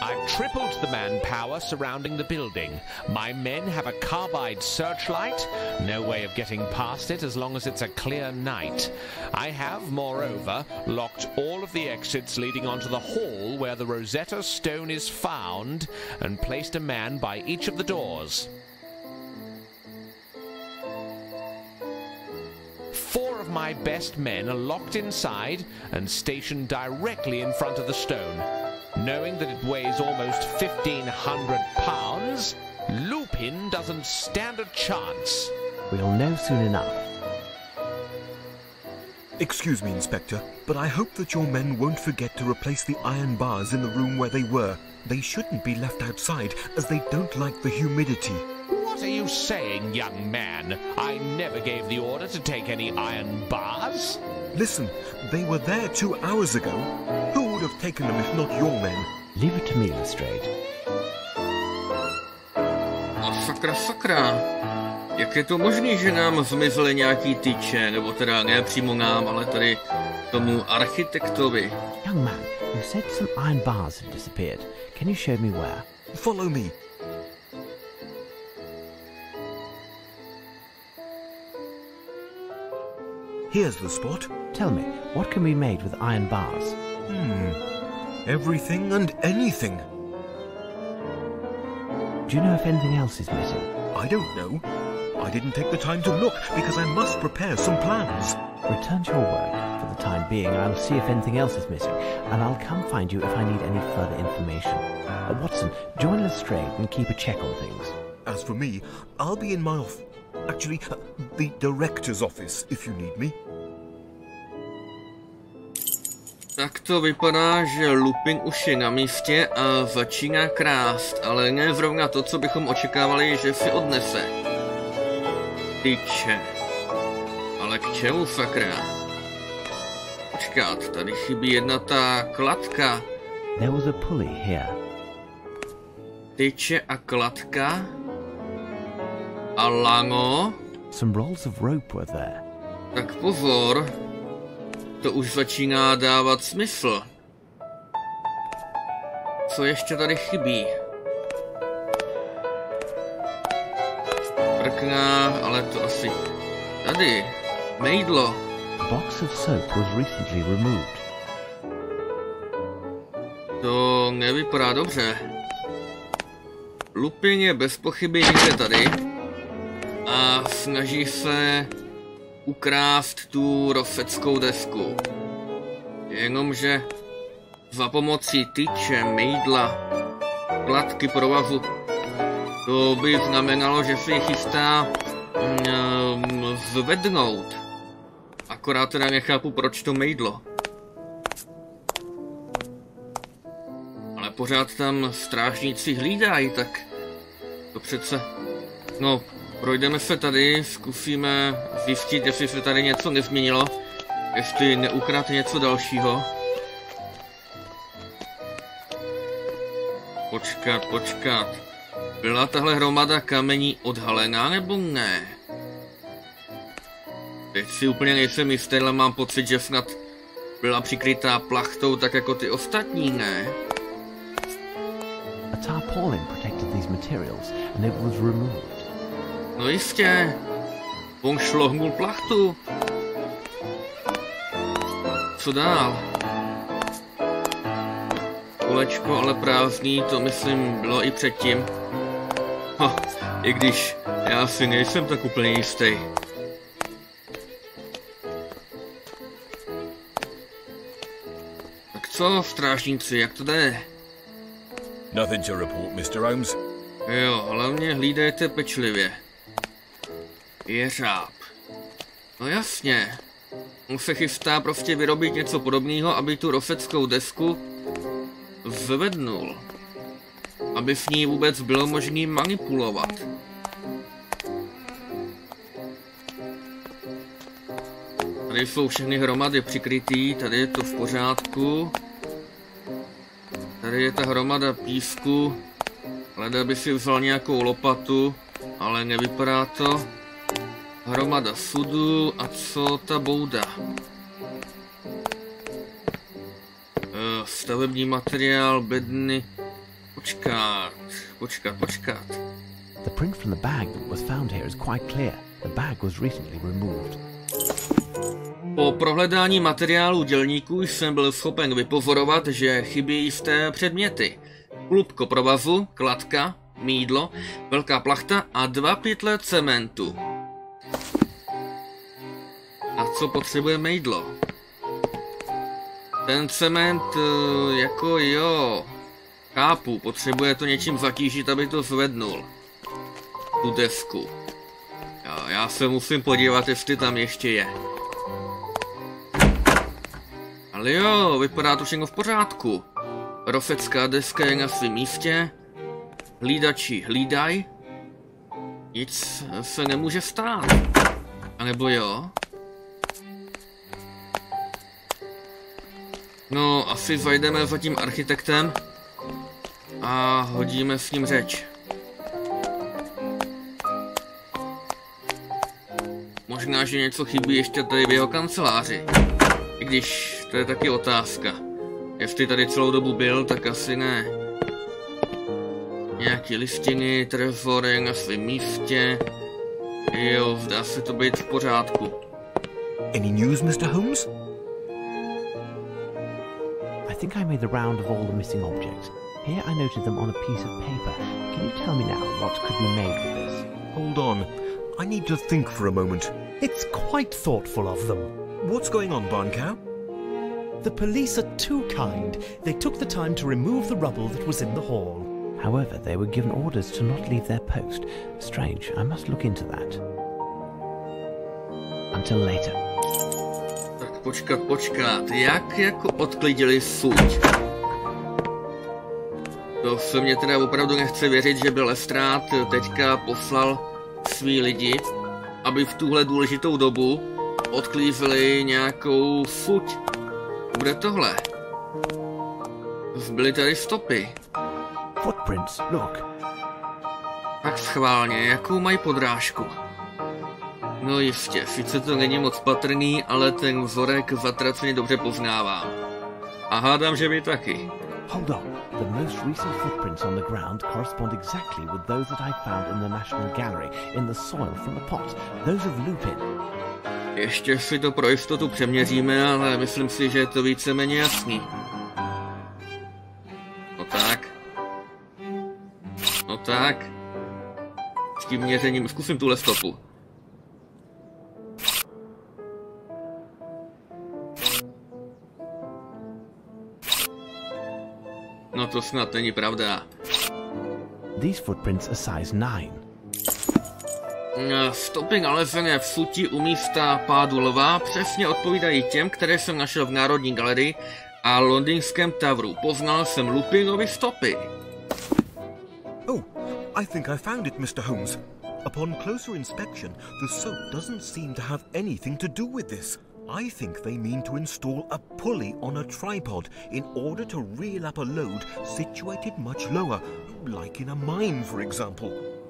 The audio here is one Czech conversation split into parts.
I've tripled the manpower surrounding the building. My men have a carbide searchlight. No way of getting past it as long as it's a clear night. I have, moreover, locked all of the exits leading onto the hall where the Rosetta Stone is found and placed a man by each of the doors. 4 of my best men are locked inside and stationed directly in front of the stone. Knowing that it weighs almost 1,500 pounds, Lupin doesn't stand a chance. We'll know soon enough. Excuse me, Inspector, but I hope that your men won't forget to replace the iron bars in the room where they were. They shouldn't be left outside, as they don't like the humidity. What are you saying, young man? I never gave the order to take any iron bars. Listen, they were there 2 hours ago. Who would have taken them if not your men? Leave it to me, Lestrade. Sakra. Jak je to možné, že nám zmizely nějaký tyče, nebo teda ne přímo nám, ale tady tomu architektovi? Young man, you said some iron bars had disappeared. Can you show me where? Follow me. Here's the spot. Tell me, what can be made with iron bars? Everything and anything. Do you know if anything else is missing? I don't know. I didn't take the time to look because I must prepare some plans. Return to your work. For the time being, I'll see if anything else is missing, and I'll come find you if I need any further information. Watson, join Lestrade and keep a check on things. As for me, I'll be in my Actually, the director's office, if you need me. Tak to vypadá, že Lupin už je na místě a začíná krást, ale ne zrovna to, co bychom očekávali, že si odnese. Tyče. Ale k čemu, sakra? Počkat, tady chybí jedna ta kladka. There was a pulley here. Tyče a kladka? A lango? Some rolls of rope were there. Tak pozor. To už začíná dávat smysl. Co ještě tady chybí? Prkna, ale to asi... Tady. Mejdlo. A box of soap was recently removed. To nevypadá dobře. Lupin je bez pochyby někde tady. A snaží se ukrást tu rofeckou desku. Jenomže za pomocí tyče, mejdla, kladky provazu, to by znamenalo, že si chystá zvednout. Akorát teda nechápu, proč to mejdlo. Ale pořád tam strážníci hlídají, tak to přece... No, projdeme se tady, zkusíme zjistit, jestli se tady něco nezměnilo, jestli neukradl něco dalšího. Počkat. Byla tahle hromada kamení odhalená nebo ne? Teď si úplně nejsem jistý, ale mám pocit, že snad byla přikrytá plachtou tak jako ty ostatní, ne? A tarpaulin protected these materials and it was removed. No jistě. On šlohnul plachtu. Co dál? Kolečko ale prázdný, to myslím bylo i předtím. I když já si nejsem tak úplně jistý. Tak co, strážníci, jak to jde? Nothing to report, Mr. Holmes. Jo, hlavně hlídejte pečlivě. Jeřáb. No jasně. On se chystá prostě vyrobit něco podobného, aby tu rofeckou desku zvednul. Aby v ní vůbec bylo možné manipulovat. Tady jsou všechny hromady přikrytý, tady je to v pořádku. Tady je ta hromada písku. Leda by si vzal nějakou lopatu, ale nevypadá to. Hromada sudu a co ta bouda? Stavební materiál, bedny. Počkat. The print from the bag that was found here is quite clear. The bag was recently removed. Po prohledání materiálu dělníků jsem byl schopen vypozorovat, že chybí jisté předměty. Klubko provazu, kladka, mýdlo, velká plachta a 2 pytle cementu. A co potřebuje mýdlo? Ten cement, jako jo, chápu, potřebuje to něčím zatížit, aby to zvednul. Tu desku. Já se musím podívat, jestli tam ještě je. Ale jo, vypadá to všechno v pořádku. Rofecká deska je na svém místě. Hlídači hlídaj. Nic se nemůže stát. A nebo jo? No, asi zajdeme za tím architektem a hodíme s ním řeč. Možná, že něco chybí ještě tady v jeho kanceláři. I když to je taky otázka. Jestli tady celou dobu byl, tak asi ne. Nějaký listiny, trezory na svém místě. Jo, zdá se to být v pořádku. Any news, Mr. Holmes? I think I made the round of all the missing objects. Here I noted them on a piece of paper. Can you tell me now what could be made with this? Hold on. I need to think for a moment. It's quite thoughtful of them. What's going on, Barncow? The police are too kind. They took the time to remove the rubble that was in the hall. However, they were given orders to not leave their post. Strange. I must look into that. Until later. Tak počkat. Jak jako odklidili suť? To se mě teda opravdu nechce věřit, že by Lestrade teďka poslal svý lidi, aby v tuhle důležitou dobu odklízeli nějakou suť. Bude tohle. Zbyly tady stopy. Footprints, look. Tak schválně, jakou mají podrážku? No jistě, sice to není moc patrný, ale ten vzorek zatraceně dobře poznávám. A hádám, že vy taky. Hold on. The most recent footprints on the ground correspond exactly with those that I found in the National Gallery, in the soil from the pot. Those of Lupin. Ještě si to pro jistotu přeměříme, ale myslím si, že je to víceméně jasný. No tak. S tím měřením zkusím tuhle stopu. No to snad není pravda. These footprints are size 9. Stopy nalezené v suti u místa pádu lva přesně odpovídají těm, které jsem našel v Národní galerii a londýnském Tavru. Poznal jsem Lupinovy stopy. Oh, I think I found it, Mr. Holmes. Upon closer inspection, the soap doesn't seem to have anything to do with this. I think they mean to install a pulley on a tripod in order to reel up a load situated much lower, like in a mine, for example.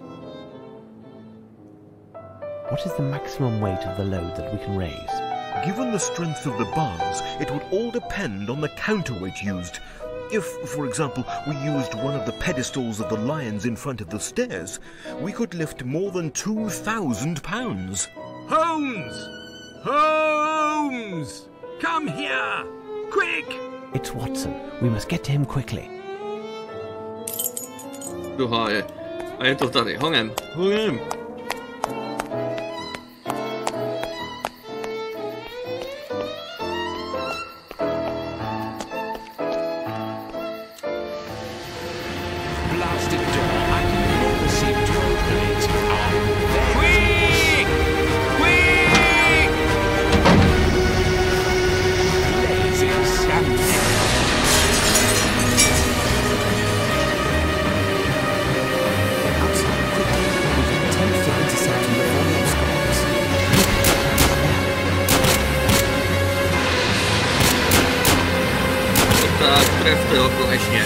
What is the maximum weight of the load that we can raise? Given the strength of the bars, it would all depend on the counterweight used. If, for example, we used one of the pedestals of the lions in front of the stairs, we could lift more than 2,000 pounds. Holmes! Holmes! Come here! Quick! It's Watson. We must get to him quickly. Duha je. A je to tady. Honem. Blasted door. I can never seem to open it. Quick! Quick! Lazy scamping. Outside quickly, we can attempt to intercept the volume scores. Tak, trefte ho konečně.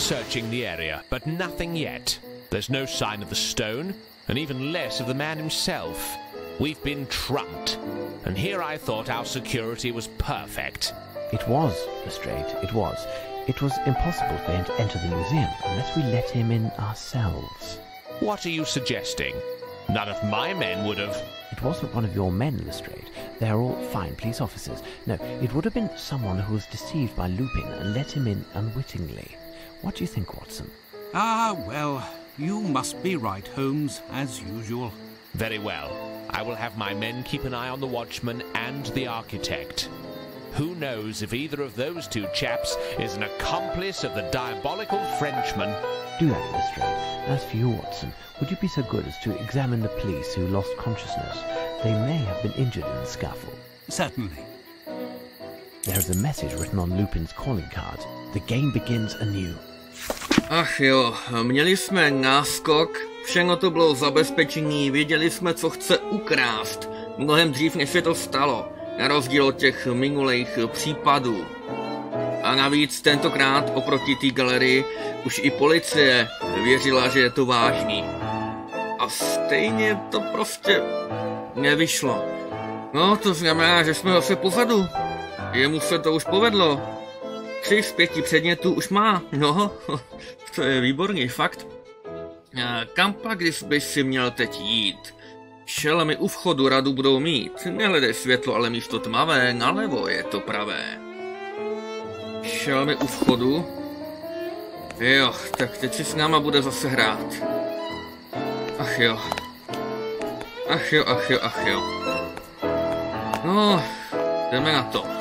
searching the area, but nothing yet. There's no sign of the stone, and even less of the man himself. We've been trumped, and here I thought our security was perfect. It was, Lestrade, it was. It was impossible for him to enter the museum unless we let him in ourselves. What are you suggesting? None of my men would have... It wasn't one of your men, Lestrade. They are all fine police officers. No, it would have been someone who was deceived by Lupin and let him in unwittingly. What do you think, Watson? Ah, well, you must be right, Holmes, as usual. Very well. I will have my men keep an eye on the watchman and the architect. Who knows if either of those two chaps is an accomplice of the diabolical Frenchman? Do that, Lestrade. As for you, Watson, would you be so good as to examine the police who lost consciousness? They may have been injured in the scuffle. Certainly. There is a message written on Lupin's calling card. The game begins anew. Ach jo, měli jsme náskok, všechno to bylo zabezpečení, věděli jsme, co chce ukrást. Mnohem dřív, než se to stalo, na rozdíl od těch minulých případů. A navíc tentokrát oproti té galerii už i policie věřila, že je to vážný. A stejně to prostě nevyšlo. No, to znamená, že jsme zase pozadu. Jemu se to už povedlo. 3 z 5 předmětů už má. No, to je výborný fakt. Kam pak, když bys si měl teď jít? Šelmy u vchodu radu budou mít. Nehledej světlo, ale místo tmavé, nalevo je to pravé. Šelmy u vchodu? Jo, tak teď si s náma bude zase hrát. Ach jo. Ach jo, ach jo, ach jo. No, jdeme na to.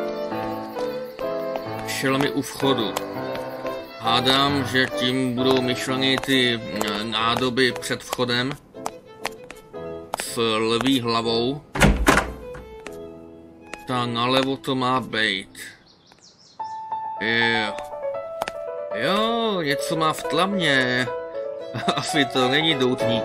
Šelmy u vchodu. Hádám, že tím budou myšleny ty nádoby před vchodem. S lví hlavou. Ta nalevo to má být. Jo. Jo, něco má v tlamě. Asi to není doutník.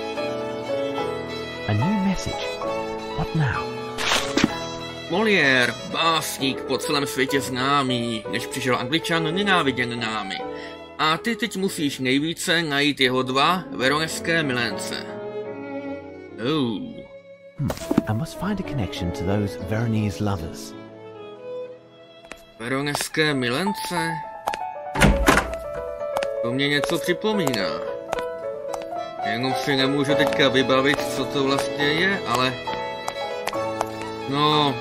A new message. What now? Molière, básník po celém světě známý, než přišel Angličan nenáviděn námi. A ty teď musíš nejvíce najít jeho 2 veroneské milence. Oh. I must find a connection to those Veronese lovers. Veroneské milence? To mě něco připomíná. Jenom si nemůžu teďka vybavit, co to vlastně je, ale... No...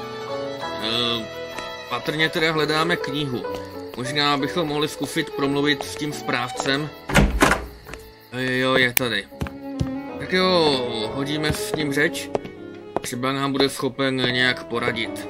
patrně teda hledáme knihu. Možná bychom mohli zkusit promluvit s tím správcem. Jo, je tady. Tak jo, hodíme s ním řeč. Třeba nám bude schopen nějak poradit.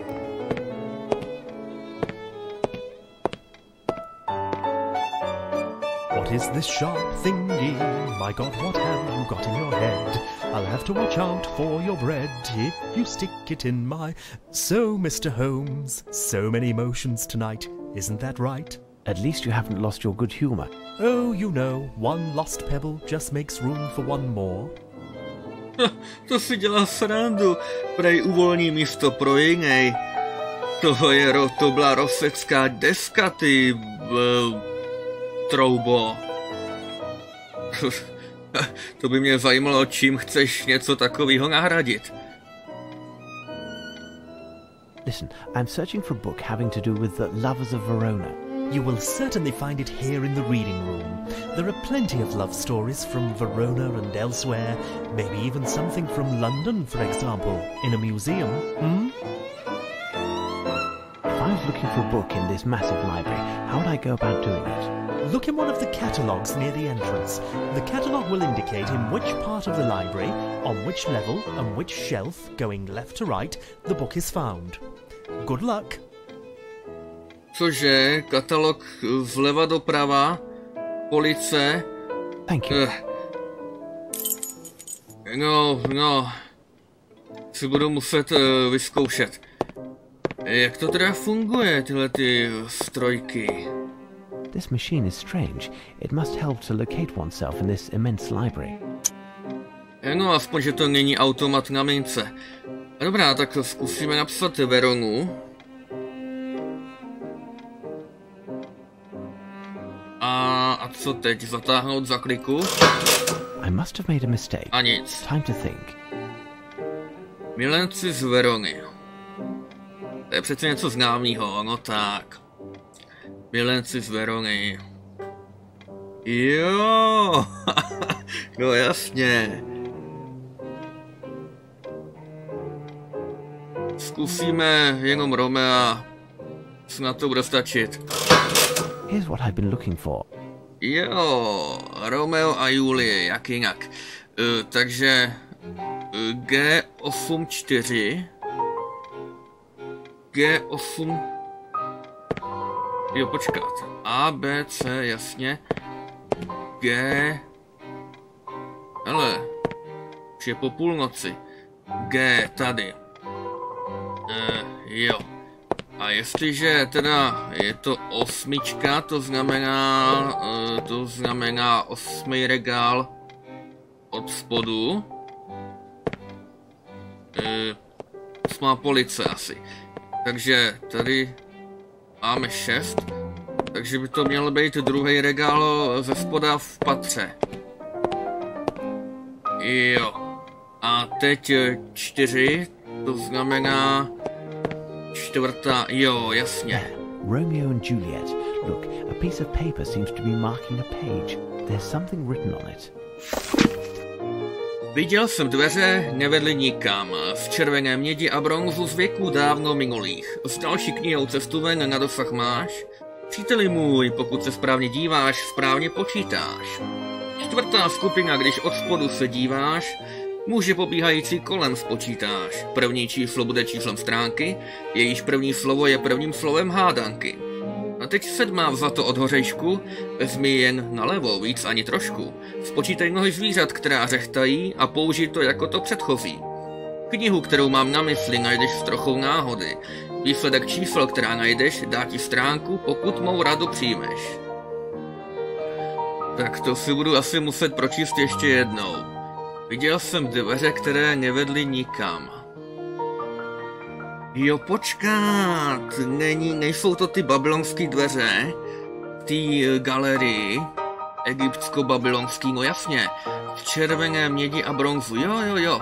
What is this sharp thingy? My God, what have you got in your head? I'll have to watch out for your bread if you stick it in my... So, Mr. Holmes, so many emotions tonight, isn't that right? At least you haven't lost your good humour. Oh, you know, one lost pebble just makes room for one more. To si dělá srandu, prej uvolní místo pro jinej. To byla rosecká deska, ty... troubo. To by mě zajímalo, čím chceš něco takového nahradit. Listen, I'm searching for a book having to do with the lovers of Verona. You will certainly find it here in the reading room. There are plenty of love stories from Verona and elsewhere, maybe even something from London, for example, in a museum, If I was looking for a book in this massive library, how would I go about doing it? Look in one of the catalogues near the entrance. The catalogue will indicate in which part of the library, on which level and which shelf, going left to right, the book is found. Good luck! Cože, katalog vleva doprava, police. Thank you. No, si budu muset vyzkoušet. Jak to teda funguje, tyhle ty strojky? This machine is strange. It must help to locate oneself in this immense library. No, aspoň, že to není automat na mince. Dobrá, tak zkusíme napsat Veronu. A co teď? Zatáhnout za kliku? I must have made a mistake. A nic. Time to think. Milenci z Verony. To je přece něco známého, no tak. Milenci z Verony. Jo, no jasně. Zkusíme jenom Romea. Snad to bude stačit. Here's what I've been looking for. Jo, Romeo a Julie, jak jinak. Takže G84. G8. Jo, počkat. A, B, C, jasně. G. Hele, už je po půlnoci. G tady. Jo. A jestliže teda je to 8, to znamená 8. regál od spodu. 8. police asi. Takže tady máme 6. Takže by to měl být druhý regál ze spoda v patře. Jo. A teď 4, to znamená 4. Jo, jasně. Romeo and Juliet. Look, a piece of paper seems to be marking a page. There's something written on it. Viděl jsem dveře, nevedly nikam. V červené mědi a bronzu z věků dávno minulých. S další knihou cestuven na dosah máš. Příteli můj, pokud se správně díváš, správně počítáš. 4. skupina, když od spodu se díváš, muže pobíhající kolem spočítáš. První číslo bude číslem stránky, jejíž první slovo je prvním slovem hádanky. A teď 7. vzato od hořejšku, vezmi jen nalevo, víc ani trošku. Spočítaj nohy zvířat, která řechtají, a použij to jako to předchozí. Knihu, kterou mám na mysli, najdeš s trochou náhody. Výsledek čísel, která najdeš, dá ti stránku, pokud mou radu přijmeš. Tak to si budu asi muset pročíst ještě jednou. Viděl jsem dveře, které nevedly nikam. Jo, počkat, nejsou to ty babylonský dveře, ty galerii, egyptsko-babylonský, no jasně, v červené mědi a bronzu, jo.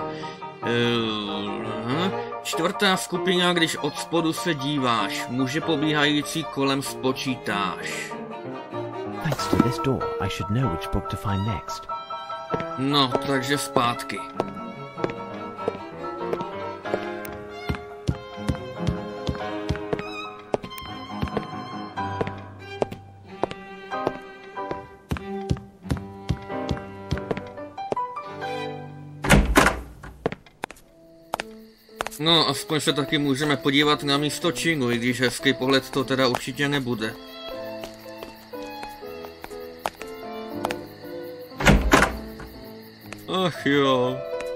4. skupina, když od spodu se díváš, muže pobíhající kolem spočítáš. Thanks to this door, I should know which book to find next. No, takže zpátky. No, aspoň se taky můžeme podívat na místo činu, i když hezký pohled to teda určitě nebude. Ach jo.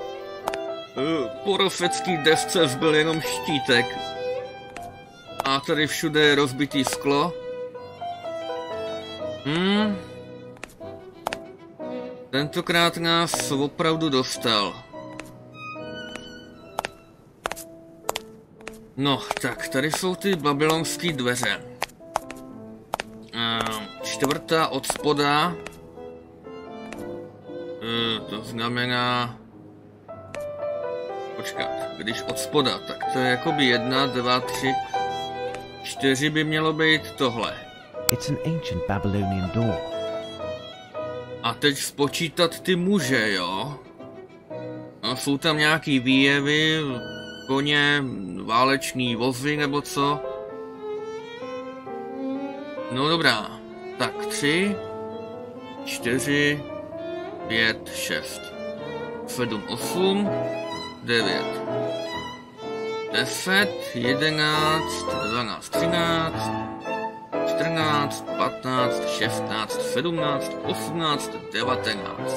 Po rofecký desce zbyl jenom štítek. A tady všude je rozbitý sklo. Tentokrát nás opravdu dostal. No, tak tady jsou ty babylonský dveře. 4. od spoda. To znamená... Počkat, když od spoda, tak to je jakoby 1, 2, 3, 4 by mělo být tohle. It's an ancient Babylonian door. A teď spočítat ty muže, jo? No, jsou tam nějaký výjevy, koně, váleční vozy nebo co? No dobrá, tak 3, 4, 5, 6, 7, 8, 9, 10, 11, 12, 13, 14, 15, 16, 17, 18, 19,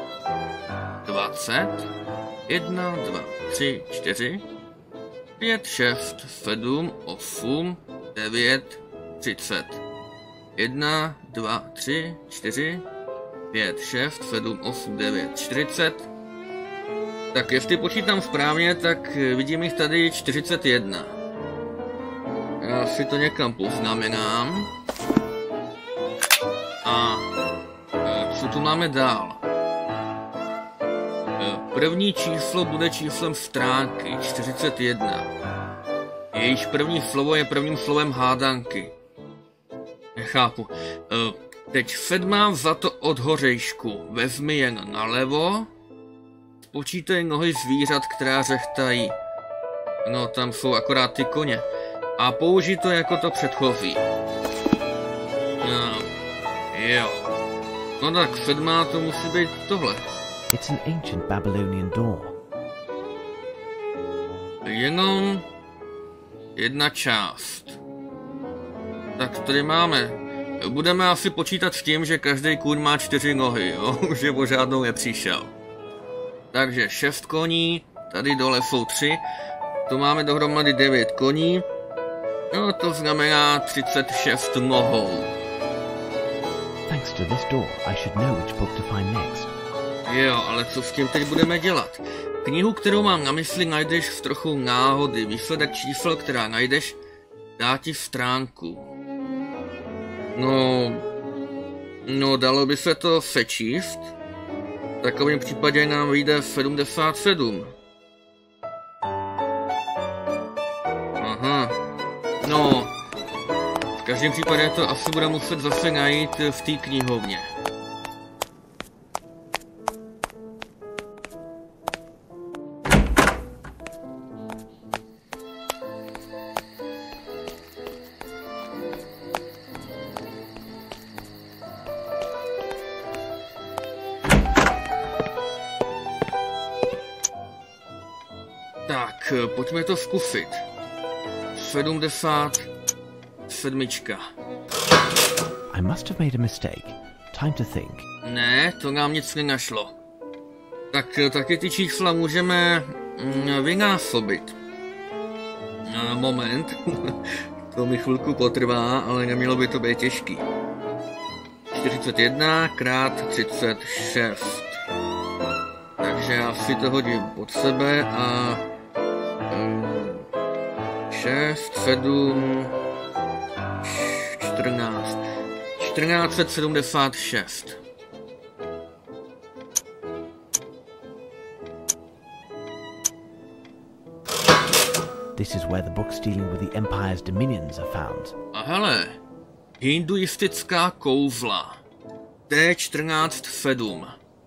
20, 1, 2, 3, 4, 5, 6, 7, 8, 9, 30. 1, 2, 3, 4, 5, 6, 7, 8, 9, 40. Tak jestli počítám správně, tak vidím jich tady 41. Já si to někam poznamenám. A co tu máme dál? První číslo bude číslem stránky 41. Jejíž první slovo je prvním slovem hádanky. Nechápu. Teď Fed za to od hořejšku. Vezmi jen nalevo. Spočítej nohy zvířat, která řechtají. No, tam jsou akorát ty koně. A použij to jako to předchozí. No, jo. No tak Fedma to musí být tohle. It's an ancient Babylonian door. Jenom jedna část. Tak tady máme. Budeme asi počítat s tím, že každý kůň má 4 nohy, jo? Že o žádnou nepřišel. Takže 6 koní, tady dole jsou 3. Tu máme dohromady 9 koní. No to znamená 36 nohou. Thanks to this door, I should know which book to find next. Jo, ale co s tím teď budeme dělat? Knihu, kterou mám na mysli, najdeš v trochu náhody. Výsledek čísel, která najdeš, dá ti stránku. No, dalo by se to sečíst. V takovém případě nám vyjde 77. Aha. No, v každém případě to asi bude muset zase najít v té knihovně. Tak, pojďme to zkusit. 77. I must have made a mistake. Time to think. Ne, to nám nic nenašlo. Tak taky ty čísla můžeme vynásobit. Moment. To mi chvilku potrvá, ale nemělo by to být těžký. 41 krát 36. Takže já si to hodím pod sebe a 6, 7, 14. 1476. This is where the books dealing with the Empire's dominions are found. A hele, hinduistická kouzla. D14-7.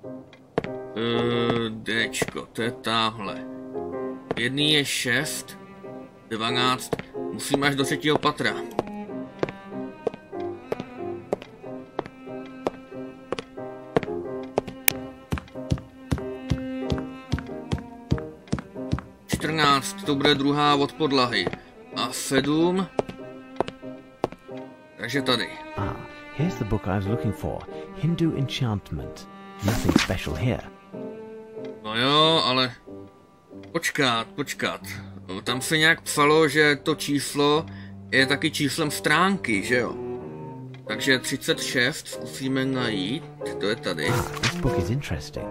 Dčko, to je táhle. Jedný je 6, 12, musím až do 3. patra. To bude druhá od podlahy. A 7. Takže tady. Here's the book I was looking for. Hindu Enchantment. Nothing special here. No jo, ale... Počkat. Tam se nějak psalo, že to číslo je taky číslem stránky, že jo? Takže 36 zkusíme najít. To je tady. This book is interesting.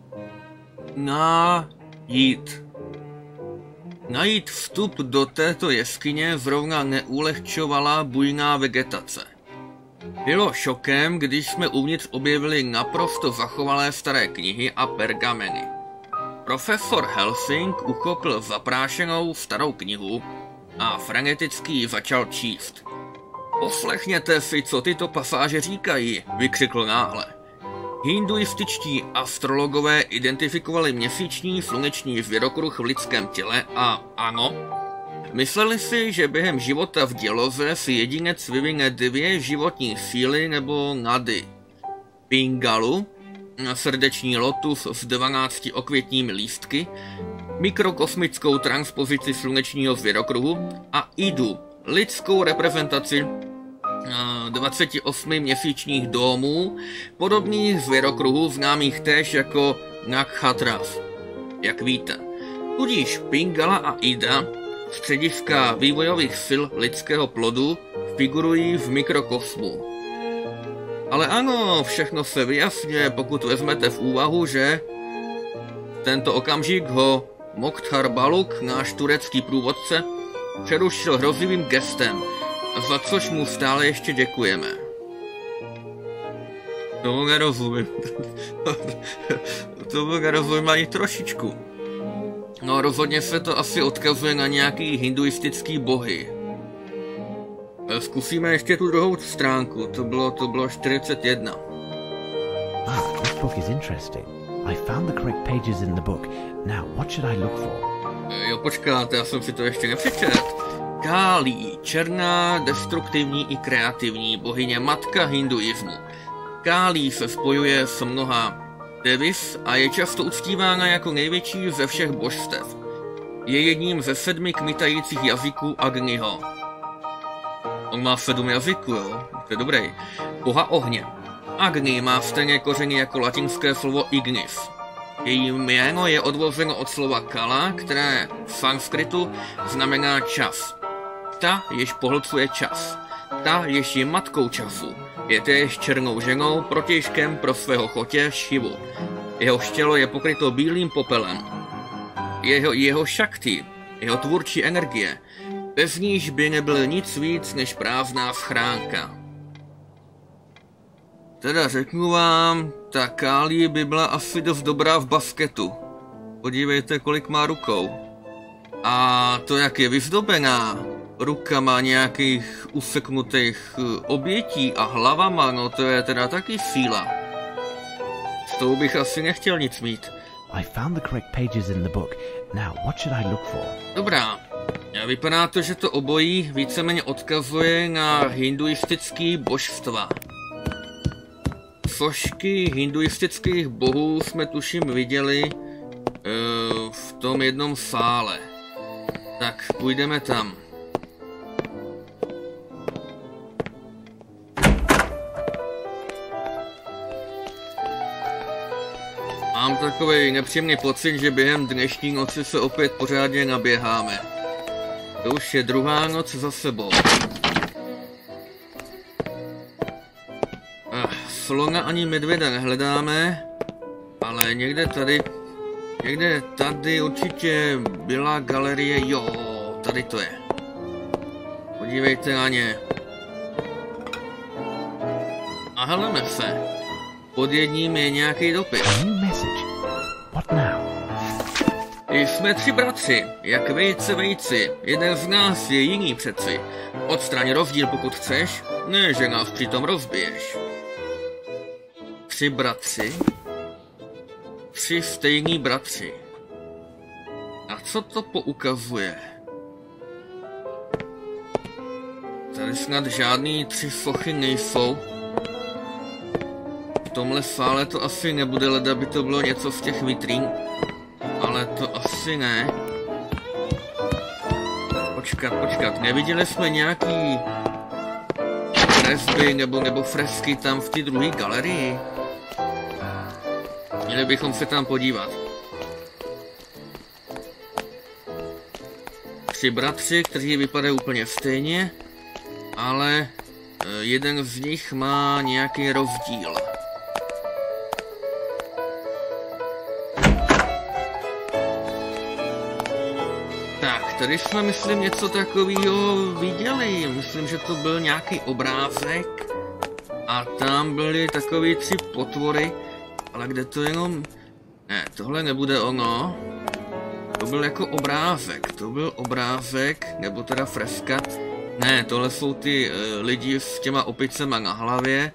Najít vstup do této jeskyně zrovna neulehčovala bujná vegetace. Bylo šokem, když jsme uvnitř objevili naprosto zachovalé staré knihy a pergameny. Profesor Helsing uchopil zaprášenou starou knihu a freneticky ji začal číst. Poslechněte si, co tyto pasáže říkají, vykřikl náhle. Hinduističtí astrologové identifikovali měsíční sluneční zvěrokruh v lidském těle a ano, mysleli si, že během života v děloze si jedinec vyvine 2 životní síly nebo nady. Pingalu, srdeční lotus s 12 okvětními lístky, mikrokosmickou transpozici slunečního zvěrokruhu a Idu, lidskou reprezentaci 28 měsíčních domů, podobných zvěrokruhů známých též jako Nakshatras. Jak víte, tudíž Pingala a Ida, střediska vývojových sil lidského plodu, figurují v mikrokosmu. Ale ano, všechno se vyjasňuje, pokud vezmete v úvahu, že tento okamžik ho Mokthar Baluk, náš turecký průvodce, přerušil hrozivým gestem, za což mu stále ještě děkujeme. Tomu nerozumím. Tomu nerozumím ani trošičku. No rozhodně se to asi odkazuje na nějaký hinduistický bohy. Zkusíme ještě tu druhou stránku, to bylo 41. This book is interesting. I found the correct pages in the book. Now, what should I look for? Jo, počkáte, já jsem si to ještě nepřečet. Kálí, černá, destruktivní i kreativní bohyně, matka hinduismu. Kálí se spojuje s mnoha devis a je často uctívána jako největší ze všech božstev. Je jedním ze 7 kmitajících jazyků Agniho. On má 7 jazyků, jo? To je dobrý. Boha ohně. Agni má stejné kořeny jako latinské slovo ignis. Její jméno je odvozeno od slova kala, které v sanskritu znamená čas. Ta, jež pohlcuje čas. Ta, jež je matkou času. Je též černou ženou protějškem pro svého chotě Šivu. Jeho tělo je pokryto bílým popelem. Jeho šakti, jeho tvůrčí energie, bez níž by nebyl nic víc než prázdná schránka. Teda řeknu vám, ta Kálí by byla asi dost dobrá v basketu. Podívejte, kolik má rukou. A to, jak je vyzdobená. Ruka má nějakých useknutých obětí a hlavama, no to je teda taky síla. S tou bych asi nechtěl nic mít. I found the correct pages in the book. Now, what should I look for? Dobrá. Vypadá to, že to obojí víceméně odkazuje na hinduistický božstva. Sošky hinduistických bohů jsme tuším viděli v tom jednom sále. Tak, půjdeme tam. Mám takový nepříjemný pocit, že během dnešní noci se opět pořádně naběháme. To už je druhá noc za sebou. Slona ani medvěda nehledáme, ale někde tady určitě byla galerie, jo, tady to je. Podívejte na ně. A heleme se. Pod jedním je nějaký dopis. What now? Jsme 3 bratři, jak vejci. Jeden z nás je jiný přeci. Odstraň rozdíl, pokud chceš, ne, že nás přitom rozbiješ. 3 bratři? 3 stejní bratři. A co to poukazuje? Tady snad žádný 3 sochy nejsou. V tomhle sále to asi nebude, leda by to bylo něco z těch vitrín. Ale to asi ne. Počkat, neviděli jsme nějaký kresby nebo fresky tam v té druhé galerii? Měli bychom se tam podívat. 3 bratři, kteří vypadají úplně stejně, ale jeden z nich má nějaký rozdíl. Tak, tady jsme, myslím, něco takového viděli. Myslím, že to byl nějaký obrázek a tam byly takový 3 potvory, ale kde to jenom... Ne, tohle nebude ono. To byl jako obrázek, nebo teda freska. Ne, tohle jsou ty lidi s těma opicema na hlavě.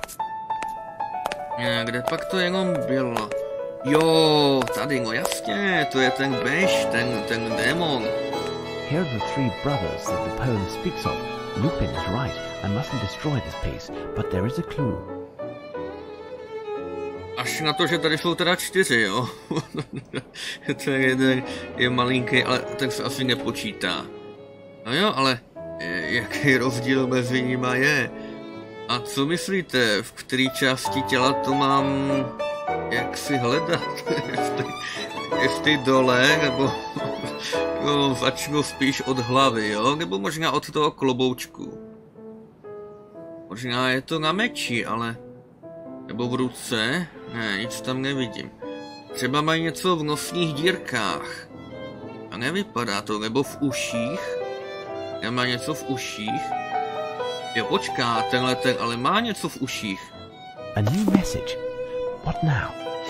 Kde pak to jenom bylo? Jo, tady, no jasně, to je ten Bež, ten démon. Here are the 3 brothers that the poem speaks of. Lupin is right. I mustn't destroy this piece, but there is a clue. Až na to, že tady jsou teda 4, jo? Ten jeden je malinký, ale tak se asi nepočítá. No jo, ale jaký rozdíl mezi nima je? A co myslíte, v které části těla to mám jak si hledat? jestli dole, nebo no, začnu spíš od hlavy, jo? Nebo možná od toho kloboučku. Možná je to na meči, ale... Nebo v ruce? Ne, nic tam nevidím. Třeba mají něco v nosních dírkách. A nevypadá to, nebo v uších? Nemá něco v uších? Jo, počká, tenhle ten ale má něco v uších. A new message. What now?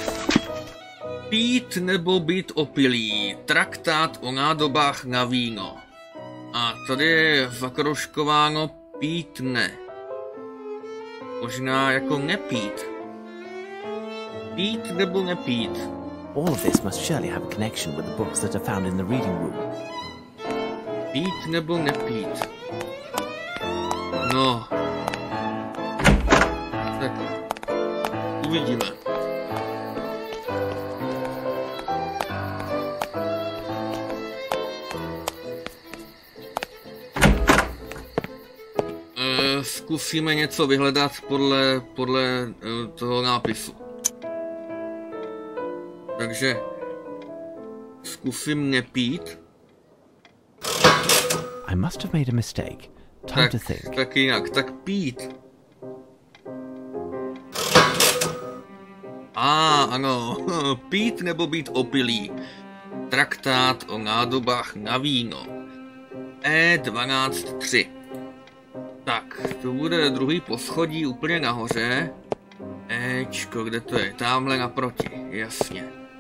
Pít nebo být opilý. Traktát o nádobách na víno. A tady je zakroužkováno pít ne. Možná jako nepít. Pít nebo nepít. All of this must surely have a connection with the books that are found in the reading room. Pít nebo nepít. No. Tak. Uvidíme. Zkusíme něco vyhledat podle toho nápisu. Takže zkusím nepít. I must have made a mistake. Time to think. Tak jinak, tak pít. Ano, pít nebo být opilý. Traktát o nádobách na víno. E12.3. Tak, to bude druhý poschodí úplně nahoře. Ečko, kde to je? Támhle naproti, jasně.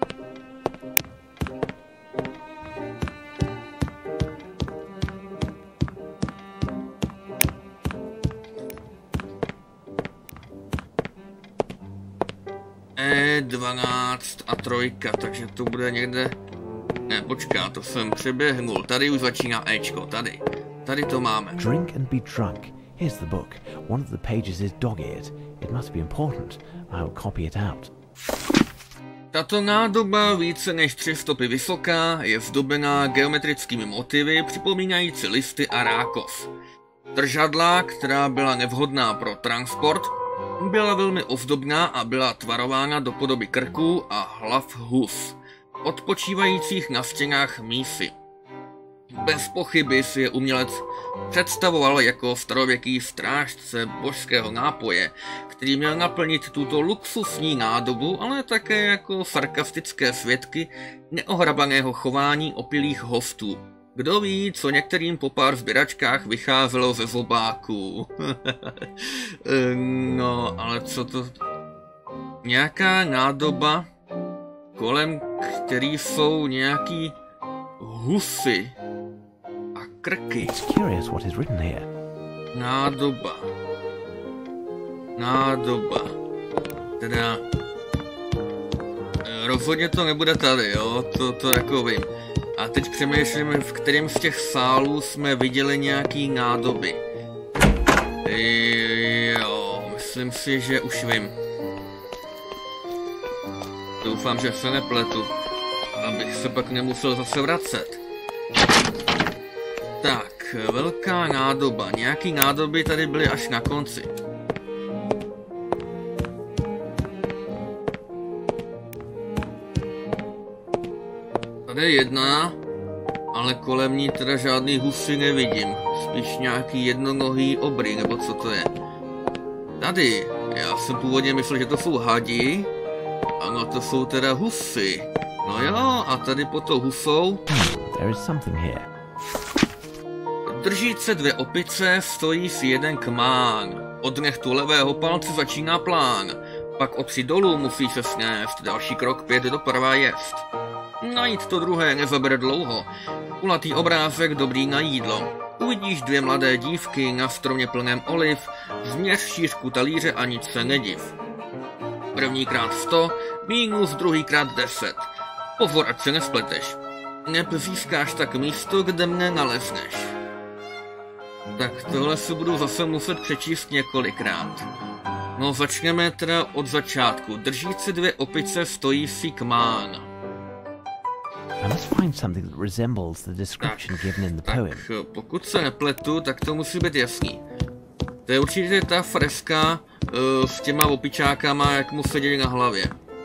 E12 a 3, takže to bude někde... Ne, počká, to jsem přeběhnul. Tady už začíná Ečko, tady. Tady to máme. Drink and be drunk. Here's the book. One of the pages is dog-eared. It must be important. I will copy it out. Tato nádoba, více než 3 stopy vysoká, je zdobená geometrickými motivy připomínající listy a rákos. Držadla, která byla nevhodná pro transport, byla velmi ozdobná a byla tvarována do podoby krků a hlav hus, odpočívajících na stěnách mísy. Bez pochyby si je umělec představoval jako starověký strážce božského nápoje, který měl naplnit tuto luxusní nádobu, ale také jako sarkastické svědky neohrabaného chování opilých hostů. Kdo ví, co některým po pár sběračkách vycházelo ze zobáků. No, ale co to... Nějaká nádoba, kolem který jsou nějaký husy a krky. It's curious what is written here. Nádoba. Nádoba. Teda... Rozhodně to nebude tady, jo, to jako vím. A teď přemýšlím, v kterém z těch sálů jsme viděli nějaký nádoby. Jo, myslím si, že už vím. Doufám, že se nepletu, abych se pak nemusel zase vracet. Tak, velká nádoba. Nějaký nádoby tady byly až na konci. Tady je jedna, ale kolem ní teda žádný husy nevidím. Spíš nějaký jednonohý obry, nebo co to je. Tady, já jsem původně myslel, že to jsou hadi. Ano, to jsou teda husy. No jo, a tady pod tou husou... There is something here. Držíce 2 opice, stojí si jeden kmán. Od nechtu levého palce začíná plán. Pak o 3 dolů musí se snést, další krok 5 doprava jest. Najít to druhé nezabere dlouho. Kulatý obrázek dobrý na jídlo. Uvidíš 2 mladé dívky na stromě plném oliv, změř šířku talíře a nic se nediv. Prvníkrát 100, mínus druhýkrát 10. Pozor, ať se nespleteš. Neb získáš tak místo, kde mne nalezneš. Tak tohle si budu zase muset přečíst několikrát. No začneme teda od začátku. Držící 2 opice, stojí si kmán. I must find something that resembles the description given in the poem. Tak pokud se nepletu, tak to musí být jasný. To je určitě ta freska s těma opičákama, jak mu seděli na hlavě.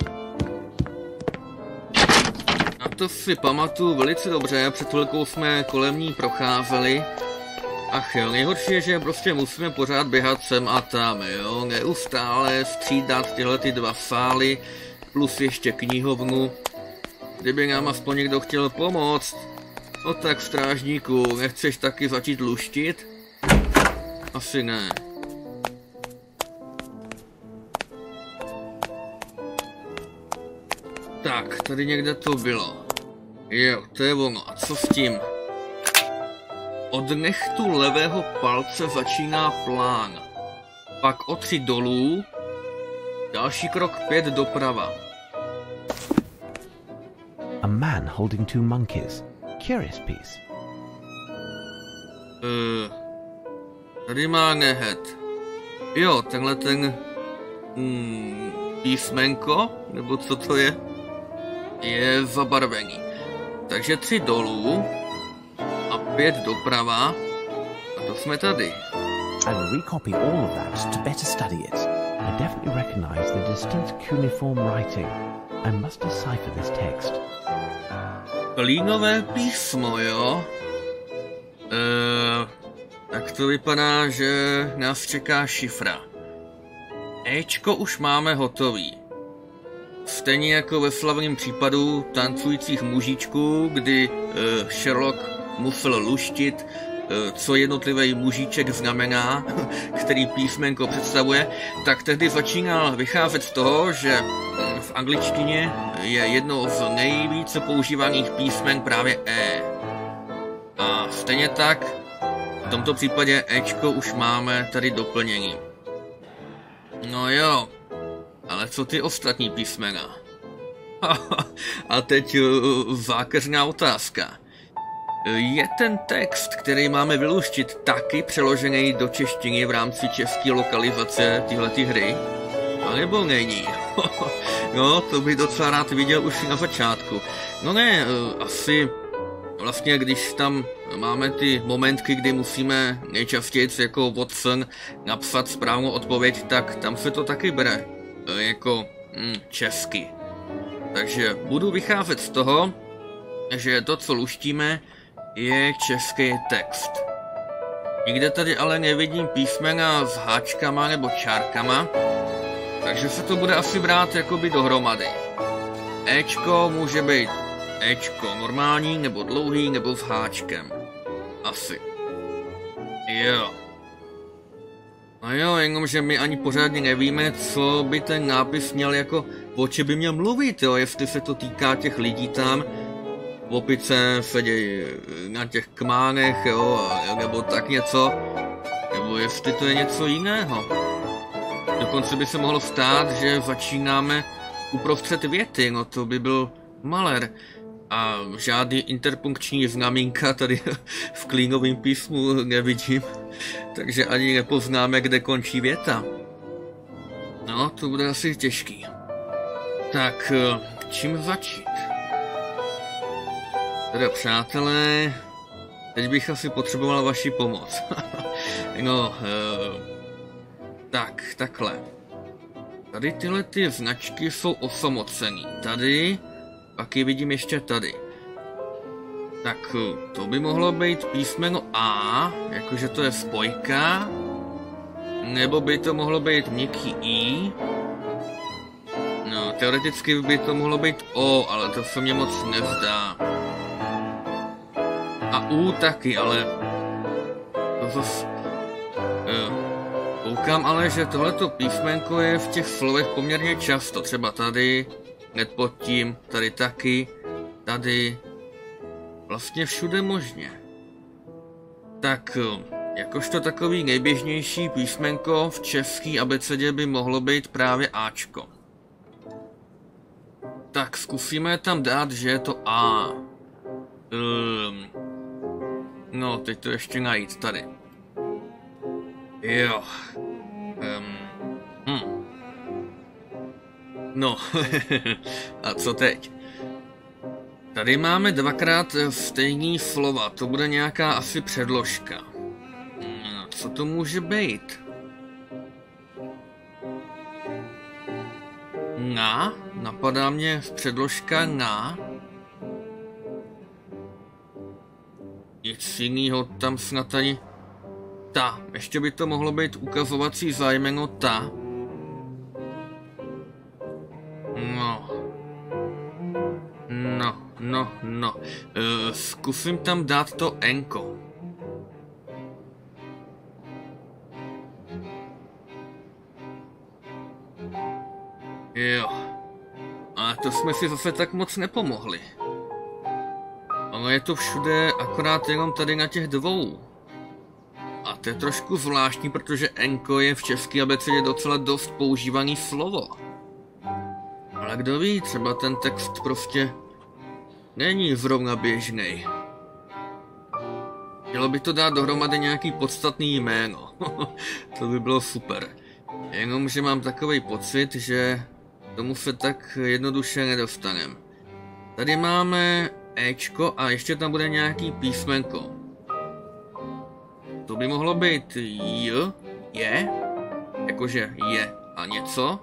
Na to si pamatuju velice dobře, před chvilkou jsme kolem ní procházeli. Ach jo, nejhorší je, že prostě musíme pořád běhat sem a tam, jo, neustále střídat tyhle ty 2 sály, plus ještě knihovnu. Kdyby nám aspoň někdo chtěl pomoct, no tak strážníku, nechceš taky začít luštit? Asi ne. Tak, tady někde to bylo. Jo, to je ono. A co s tím? Od nechtu levého palce začíná plán. Pak o 3 dolů. Další krok 5 doprava. A man holding 2 monkeys. Curious piece. Tady má nehet. Jo, tenhle ten... písmenko, nebo co to je? Je zabarvený. Takže 3 dolů a 5 doprava. A to jsme tady. I will recopy all of that to better study it. I definitely recognize the distinct cuneiform writing. I must decipher this text. Klínové písmo, jo? Tak to vypadá, že nás čeká šifra. Ečko už máme hotový. Stejně jako ve slavném případu tancujících mužičků, kdy Sherlock musel luštit, co jednotlivý mužíček znamená, který písmenko představuje, tak tehdy začínal vycházet z toho, že v angličtině je jedno z nejvíce používaných písmen právě E. A stejně tak v tomto případě Ečko už máme tady doplnění. No jo, ale co ty ostatní písmena? A teď zákeřná otázka. Je ten text, který máme vyluštit, taky přeložený do češtiny v rámci české lokalizace téhletý hry? A nebo není? No, to bych docela rád viděl už na začátku. No ne, asi vlastně, když tam máme ty momentky, kdy musíme nejčastěji jako Watson napsat správnou odpověď, tak tam se to taky bere jako česky. Takže budu vycházet z toho, že to, co luštíme, je český text. Nikde tady ale nevidím písmena s háčkama nebo čárkama, takže se to bude asi brát jakoby dohromady. Ečko může být Ečko normální, nebo dlouhý, nebo s háčkem. Asi. Jo. No jo, jenomže my ani pořádně nevíme, co by ten nápis měl jako, o čem by měl mluvit, jo, jestli se to týká těch lidí tam, opice sedějí na těch kmánech, jo, nebo tak něco, nebo jestli to je něco jiného. Dokonce by se mohlo stát, že začínáme uprostřed věty, no to by byl malér. A žádný interpunkční znamínka tady v klínovém písmu nevidím, takže ani nepoznáme, kde končí věta. No, to bude asi těžký. Tak, čím začít? Teda přátelé, teď bych asi potřeboval vaši pomoc. No, tak, takhle. Tady tyhle ty značky jsou osamocený. Tady, pak je vidím ještě tady. Tak to by mohlo být písmeno A, jakože to je spojka. Nebo by to mohlo být měkký I. No, teoreticky by to mohlo být O, ale to se mně moc nezdá. A U taky, ale to zase... Koukám ale, že tohleto písmenko je v těch slovech poměrně často. Třeba tady, hned pod tím, tady taky, tady. Vlastně všude možně. Tak, jakožto takový nejběžnější písmenko v české abecedě by mohlo být právě Ačko. Tak, zkusíme tam dát, že je to A. No, teď to ještě najít tady. Jo. No, a co teď? Tady máme dvakrát stejný slova, to bude nějaká asi předložka. Co to může být? Na? Napadá mě předložka na? Nic jinýho tam snad ani... Ta, ještě by to mohlo být ukazovací zájmeno ta. No. Zkusím tam dát to enko. Jo. A to jsme si zase tak moc nepomohli. Ono je to všude, akorát jenom tady na těch dvou. A to je trošku zvláštní, protože enko je v české abecedě docela dost používaný slovo. Ale kdo ví, třeba ten text prostě není zrovna běžnej. Mělo by to dát dohromady nějaký podstatný jméno. To by bylo super. Jenomže mám takový pocit, že tomu se tak jednoduše nedostanem. Tady máme Ečko a ještě tam bude nějaký písmenko. To by mohlo být J, je, jakože je a něco.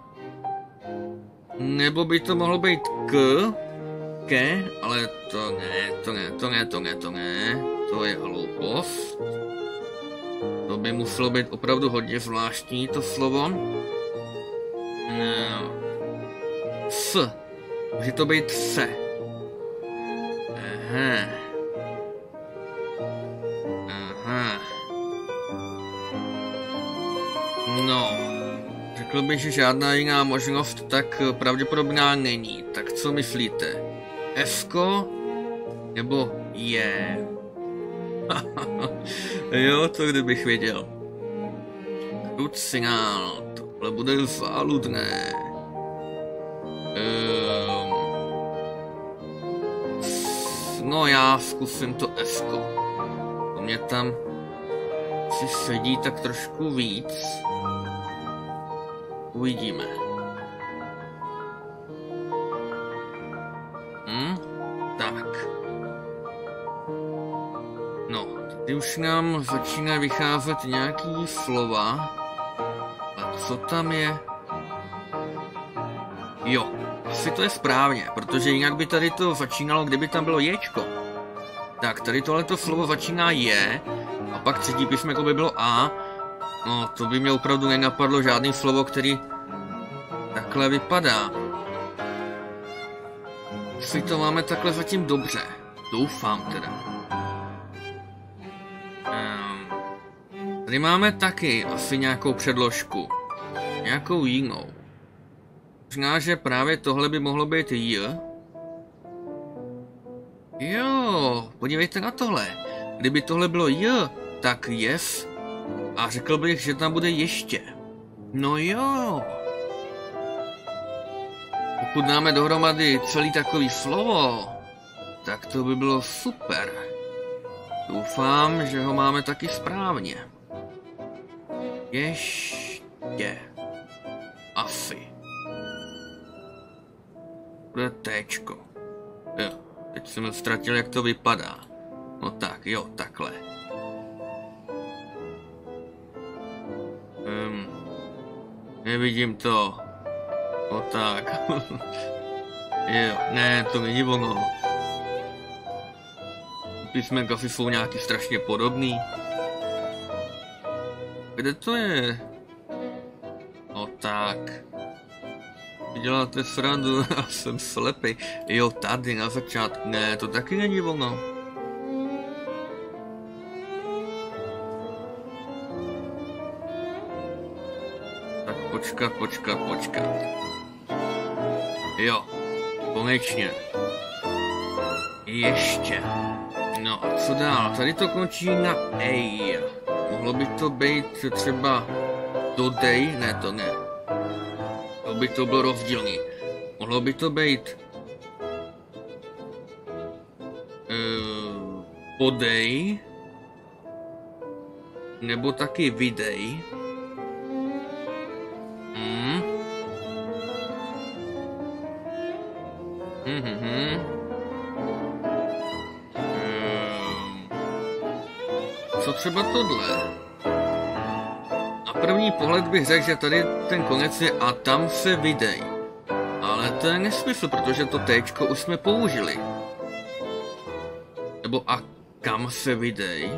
Nebo by to mohlo být K, ke, ale to ne. To je hloupost. To by muselo být opravdu hodně zvláštní, to slovo. No. S. Může to být se. Aha. No. Řekl bych, že žádná jiná možnost tak pravděpodobná není. Tak co myslíte? F-ko? Nebo je? Jo, to kdybych věděl. Krucinál, tohle bude záludné. No já zkusím to F-ko. To mě tam si sedí tak trošku víc. Uvidíme. Tak. No, tady už nám začíná vycházet nějaký slova. A co tam je? Jo, asi to je správně, protože jinak by tady to začínalo, kdyby tam bylo ječko. Tak, tady tohleto slovo začíná je, a pak třetí písmenko by bylo A. No, to by mě opravdu nenapadlo žádný slovo, který takhle vypadá. Asi to máme takhle zatím dobře. Doufám teda. Tady máme taky asi nějakou předložku. Nějakou jinou. Možná, že právě tohle by mohlo být J. Jo, podívejte na tohle. Kdyby tohle bylo J, tak yes. A řekl bych, že tam bude ještě. No jo. Pokud dáme dohromady celý takový slovo, tak to by bylo super. Doufám, že ho máme taky správně. Ještě. Asi. Bude téčko. Jo, teď jsem ztratil, jak to vypadá. No tak, jo, takhle. Nevidím to. No tak. Jo, ne, to není ono. Písmenka si jsou nějaký strašně podobný. Kde to je? No tak. Děláte srandu, já jsem slepý. Jo, tady na začátku. Ne, to taky není ono. Tak počkat. Jo, konečně. Ještě. No a co dál? Tady to končí na A. Mohlo by to být třeba today? Ne, to ne. To by to bylo rozdílný. Mohlo by to být podej nebo taky videj. Co třeba tohle? Na první pohled bych řekl, že tady ten konec je a tam se videj. Ale to je nesmysl, protože to téčko už jsme použili. Nebo a kam se videj?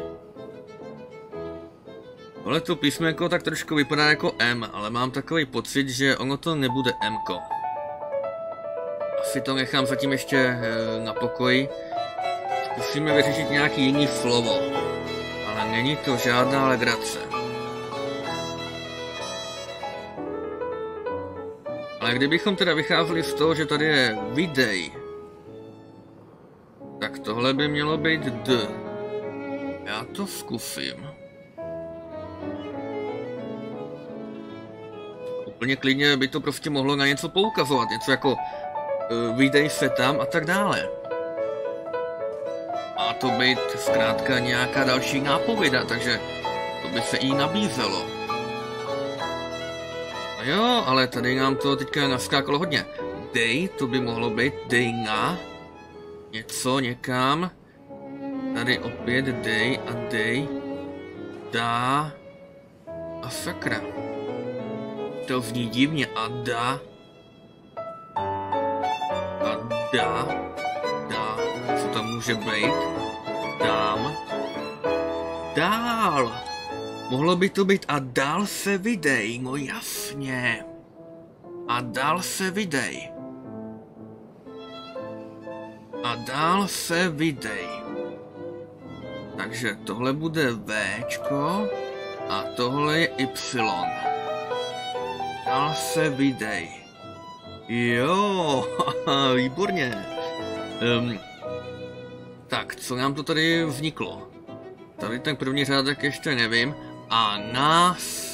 Tohleto písmenko tak trošku vypadá jako M, ale mám takový pocit, že ono to nebude M-ko. Asi to nechám zatím ještě na pokoji. Zkusíme vyřešit nějaký jiný slovo. Ale není to žádná legrace. Ale Ale kdybychom teda vycházeli z toho, že tady je videj, tak tohle by mělo být D. Já to zkusím. Úplně klidně by to prostě mohlo na něco poukazovat, něco jako videj se tam a tak dále. A to být zkrátka nějaká další nápověda, takže to by se jí nabízelo. No jo, ale tady nám to teďka naskákalo hodně. Dej, to by mohlo být dej na něco někam. Tady opět dej a dej. Dá. A sakra. To zní divně. A dá. A dá. Dá. Co tam může být? Dám. Dál. Mohlo by to být a dál se videj. No jasně. A dál se videj. A dál se videj. Takže tohle bude Včko a tohle je Y. Dál se videj. Jo, výborně. Tak, co nám to tady vzniklo? Tady ten první řádek ještě nevím. A na s...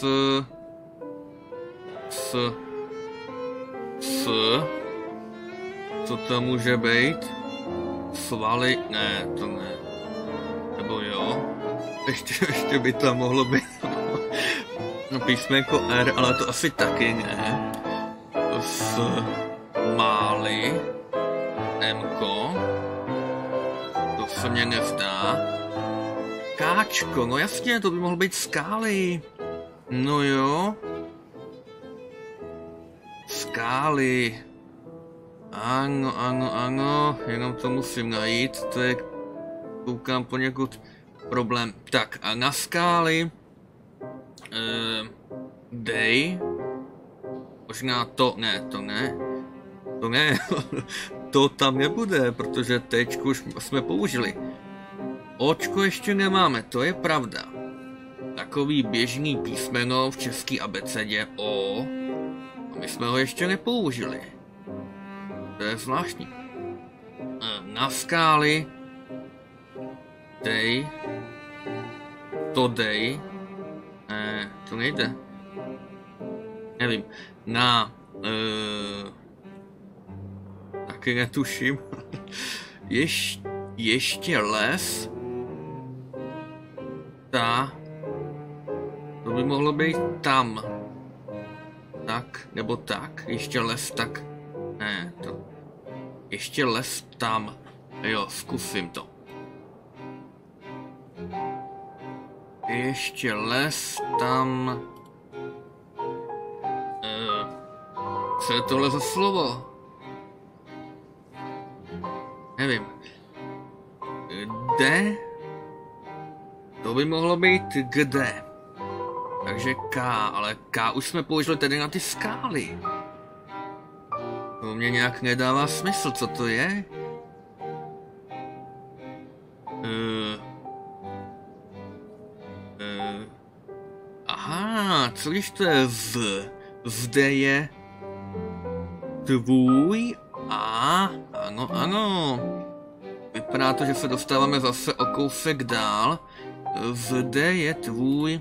Co to může být? Svaly? Ne, to ne. Nebo jo? Ještě by tam mohlo být písmenko R, ale to asi taky ne. Mály. Mko. To se mně nezdá. Káčko, no jasně, to by mohlo být skály. No jo. Skály. Ano, ano, ano, jenom to musím najít, to je, koukám poněkud problém. Tak a na skály, dej, možná to ne, to tam nebude, protože tečku už jsme použili. Očko ještě nemáme, to je pravda. Takový běžný písmeno v české abecedě O, a my jsme ho ještě nepoužili. To je zvláštní. Na skály dej. To dej. To nejde. Nevím. Na taky netuším. Ještě les. Ta. To by mohlo být tam. Tak, nebo tak. Ještě les tak. Ne, to... Ještě les tam. Jo, zkusím to. Ještě les tam. Co je tohle za slovo? Nevím. Kde? To by mohlo být kde. Takže K, ale K už jsme použili tedy na ty skály. To mě nějak nedává smysl, co to je? Aha, co když to je z? Zde je tvůj a ano, ano. Vypadá to, že se dostáváme zase o kousek dál. Zde je tvůj.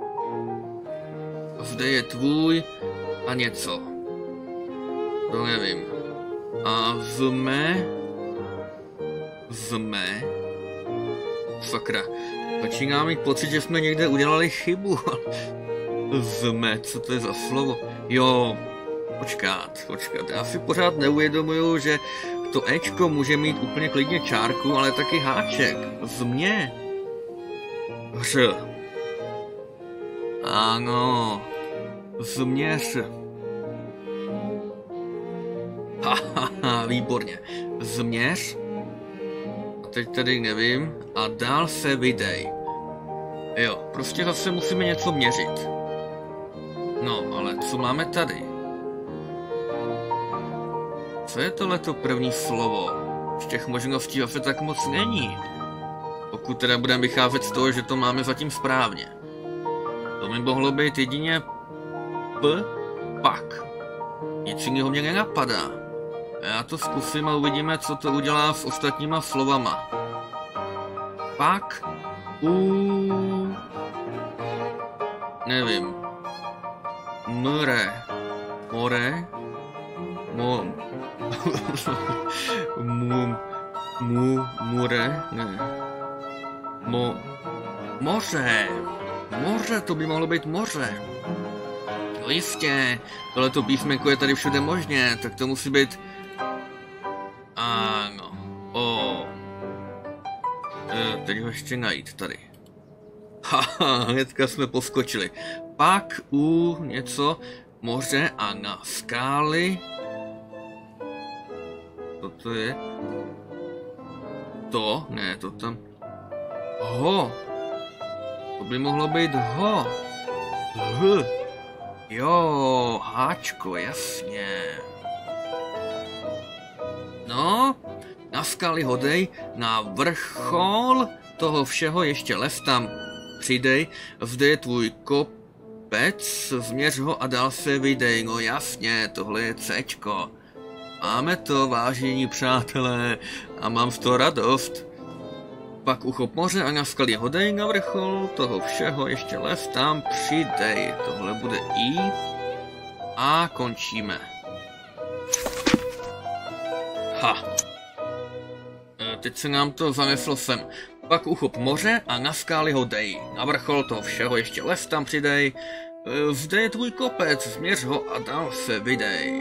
Zde je tvůj a něco. To nevím. A jsme. Sakra. Začínám mít pocit, že jsme někde udělali chybu. Jsme, co to je za slovo? Jo, počkat. Já si pořád neuvědomuju, že to Ečko může mít úplně klidně čárku, ale taky háček. Změ. Ř. Ano. Změř. Hahaha, výborně. Změř. A teď tady nevím. A dál se vydej. Jo, prostě zase musíme něco měřit. No, ale co máme tady? Co je tohleto první slovo? Z těch možností zase tak moc není. Pokud teda budeme vycházet z toho, že to máme zatím správně. To by mohlo být jedině P, pak. Nic jiného mě nenapadá. Já to zkusím a uvidíme, co to udělá s ostatníma slovama. Pak nevím. More. Mure, ne. Moře. Moře, to by mohlo být moře. No jistě, tohleto písmenko je tady všude možně, tak to musí být... Ano. Teď ho ještě najít tady. Haha, hnedka jsme poskočili. Pak něco, moře a na skály. Co to je? To? Ne, to tam... Ho. To by mohlo být ho. Jo, háčko, jasně. No, na skály hodej, na vrchol toho všeho ještě lev tam přidej, zde je tvůj kopec, změř ho a dál se vydej, no jasně, tohle je Cčko. Máme to, vážení přátelé, a mám z toho radost. Pak uchop moře a na skaly hodej, na vrchol toho všeho ještě lev tam přidej. Tohle bude I. A končíme. Ha. Teď se nám to zaneslo sem. Pak uchop moře a na skály hodej. Na vrchol toho všeho ještě lev tam přidej. Zde je tvůj kopec, změř ho a dál se vydej.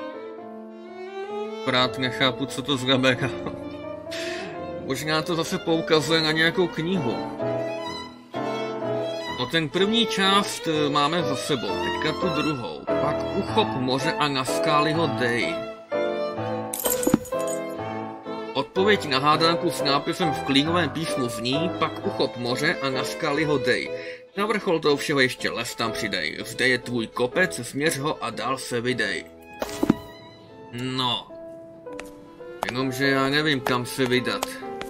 Akorát nechápu, co to znamená. Možná to zase poukazuje na nějakou knihu. No ten první část máme za sebou, teďka tu druhou. Pak uchop moře a na skály hodej. Odpověď na hádanku s nápisem v klínovém písmu zní, pak uchop moře a na skály hodej. Na vrchol toho všeho ještě lev tam přidej. Zde je tvůj kopec, změř ho a dál se vydej. No. Jenomže já nevím, kam se vydat.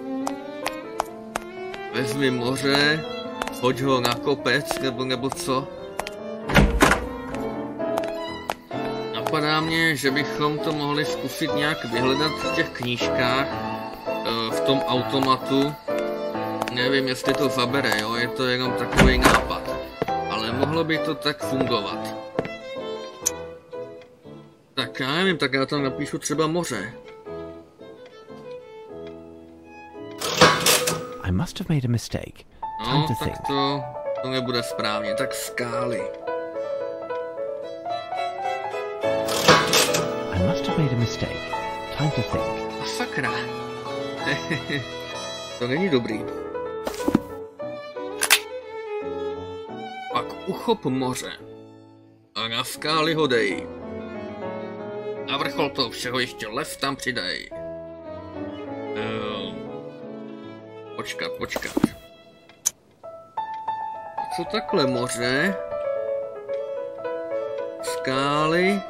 Vezmi moře, hoď ho na kopec, nebo co? Napadá mě, že bychom to mohli zkusit nějak vyhledat v těch knížkách, v tom automatu. Nevím, jestli to zabere, jo, je to jenom takový nápad. Ale mohlo by to tak fungovat. Tak já nevím, tak já tam napíšu třeba moře. I must have made a mistake. Time No, to tak think. to nebude správně, tak skály. I must have made a mistake. Time to think. A sakra. To není dobrý. Pak uchop moře. A na skály hodej. Na vrchol toho všeho ještě lev tam přidej. Počkat. Co takhle moře? Skály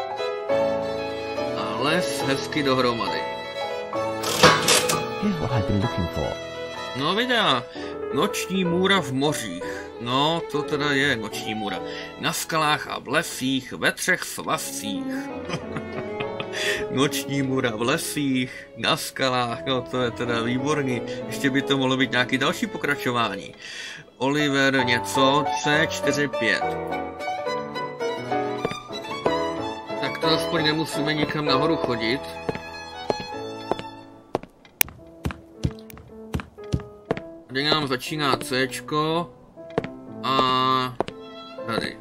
a les hezky dohromady. Here's what I've been looking for. No videa, noční můra v mořích. No, to teda je noční můra. Na skalách a v lesích, ve 3 svazcích. Noční můra v lesích, na skalách, no to je teda výborný. Ještě by to mohlo být nějaký další pokračování. Oliver něco, C45. Tak to aspoň nemusíme nikam nahoru chodit. Tady nám začíná Cčko a tady.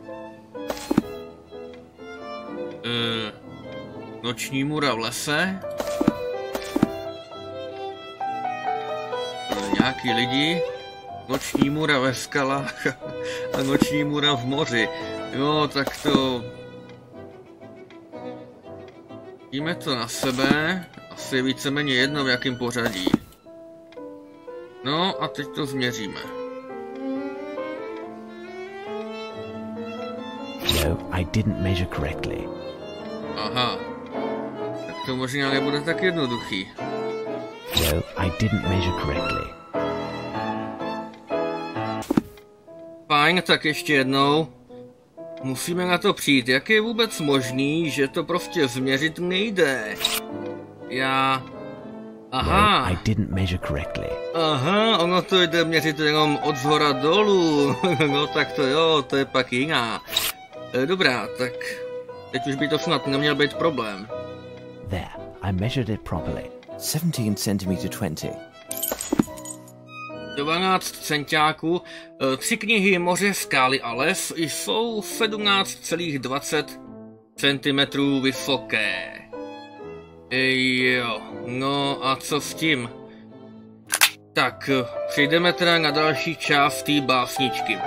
Noční můra v lese. Nějaký lidi. Noční můra ve skalách a noční můra v moři. Jo, tak to... Díme to na sebe. Asi víceméně jedno v jakém pořadí. No a teď to změříme. No, I didn't measure correctly. Aha. Tak to možná nebude tak jednoduchý. No, I didn't measure correctly. Fajn, tak ještě jednou. Musíme na to přijít. Jak je vůbec možný, že to prostě změřit nejde? Aha. No, I didn't measure correctly. Aha, ono to jde měřit jenom od zhora dolů. No tak to jo, to je pak jiná. Dobrá, tak teď už by to snad neměl být problém. There, I measured it properly. 17 centimeter 20. 12 centiáků, 3 knihy Moře, skály a les jsou 17,20 cm vysoké. Jo, no a co s tím? Tak, přejdeme teda na další část té básničky.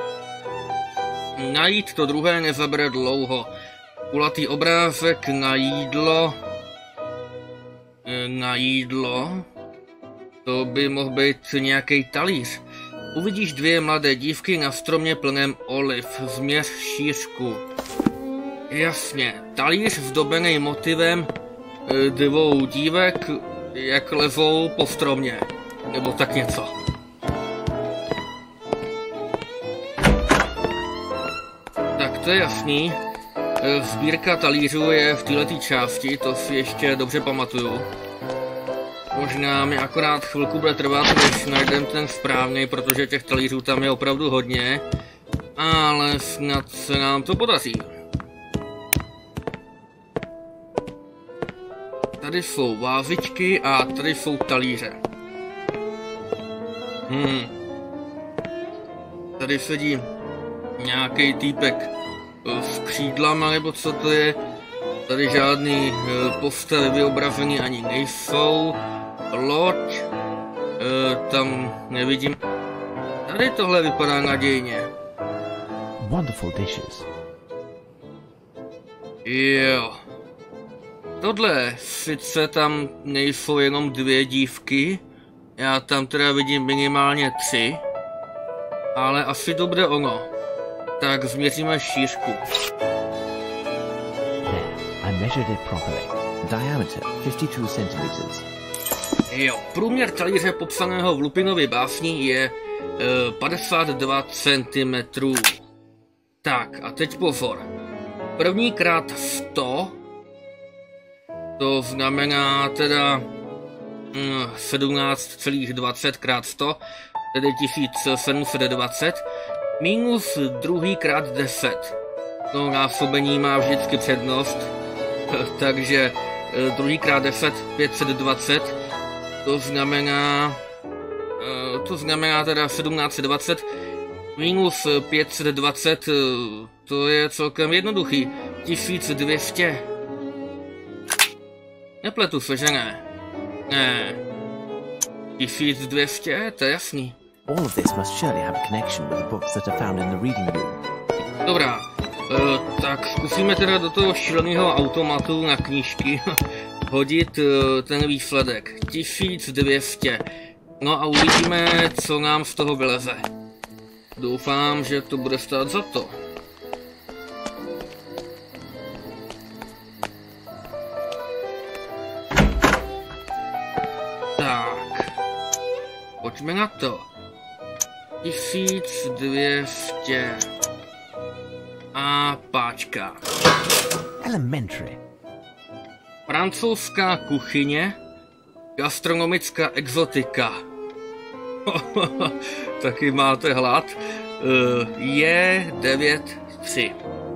Najít to druhé nezabere dlouho. Kulatý obrázek na jídlo. To by mohl být nějaký talíř. Uvidíš 2 mladé dívky na stromě plném oliv. Změř šířku. Jasně, talíř zdobený motivem 2 dívek, jak lezou po stromě. Nebo tak něco. Tak to je jasný. Sbírka talířů je v této části, to si ještě dobře pamatuju. Možná mi akorát chvilku bude trvat, než najdem ten správný, protože těch talířů tam je opravdu hodně. Ale snad se nám to podaří. Tady jsou vázičky a tady jsou talíře. Tady sedí nějaký týpek s křídlama, nebo co to je. Tady žádný postavy vyobrazený ani nejsou. Loď, tam nevidím. Tady tohle vypadá nadějně. Wonderful dishes. Jo. Tohle, sice tam nejsou jenom 2 dívky, já tam teda vidím minimálně 3, ale asi to bude ono. Tak změříme šířku. There, I measured it properly. Diameter 52 centimeters. Jo, průměr talíře popsaného v Lupinově básni je 52 cm. Tak a teď pozor. První krát 100, to znamená teda 17,20 krát 100, tedy 1720, minus druhý krát 10. No, násobení má vždycky přednost, takže druhý krát 10, 520, to znamená teda 1720, minus 520, to je celkem jednoduchý, 1200. Nepletu se, že ne? Ne. 1200, to je jasný. All of this must surely have a connection with the books that are found in the reading room. Dobrá, tak zkusíme teda do toho šíleného automatu na knížky hodit ten výsledek. 1200. No a uvidíme, co nám z toho vyleze. Doufám, že to bude stát za to. Tak. Pojďme na to. 1200. A páčka. Elementary. Francouzská kuchyně, gastronomická exotika. Taky máte hlad. Je 9,3.